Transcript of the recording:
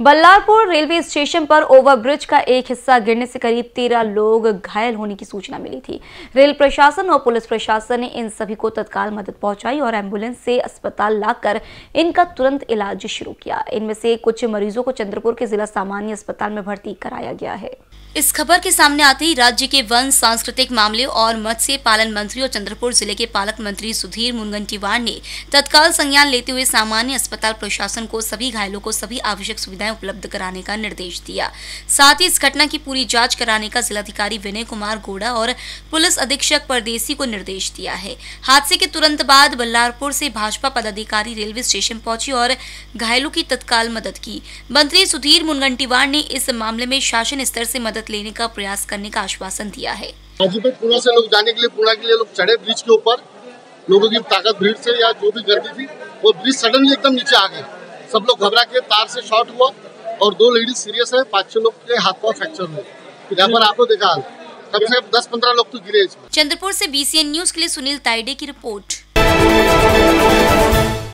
Ballarpur railway station पर overbridge का एक हिस्सा गिरने से करीब 13 लोग घायल होने की सूचना मिली थी। रेल प्रशासन और पुलिस प्रशासन ने इन सभी को तत्काल मदद पहुंचाई और एम्बुलेंस से अस्पताल लाकर इनका तुरंत इलाज शुरू किया। इनमें से कुछ मरीजों को चंद्रपुर के जिला सामान्य अस्पताल में भर्ती कराया गया है। इस खबर के सामने आते ही राज्य के वन, सांस्कृतिक मामले और मत्स्य पालन मंत्री और चंद्रपुर जिले के पालक मंत्री सुधीर मुनगंटीवार ने तत्काल संज्ञान लेते हुए सामान्य अस्पताल प्रशासन को सभी घायलों को सभी आवश्यक सुविधाएं उपलब्ध कराने का निर्देश दिया। साथ ही इस घटना की पूरी जांच कराने का जिलाधिकारी विनय कुमार गोड़ा और पुलिस अधीक्षक परदेसी को निर्देश दिया है। हादसे के तुरंत बाद बल्लारपुर से भाजपा पदाधिकारी रेलवे स्टेशन पहुंचे और घायलों की तत्काल मदद की। मंत्री सुधीर मुनगंटीवार ने इस मामले में शासन स्तर से मदद लेने का प्रयास करने का आश्वासन दिया है। पुणे से लोग जाने के लिए पुणे के लिए लोग चढ़े ब्रिज के ऊपर, लोगों की ताकत भीड़ से या जो भी गर्दी थी वो ब्रिज सडनली एकदम नीचे आ गए। सब लोग घबरा के तार से शॉर्ट हुआ और 2 लेडीज सीरियस है, 5-6 लोग के हाथ पांव फ्रैक्चर हुए। यहाँ पर आपको देखा कम से कम 10-15 लोग तो गिरे इसमें। चंद्रपुर से BCN न्यूज के लिए सुनील ताइडे की रिपोर्ट।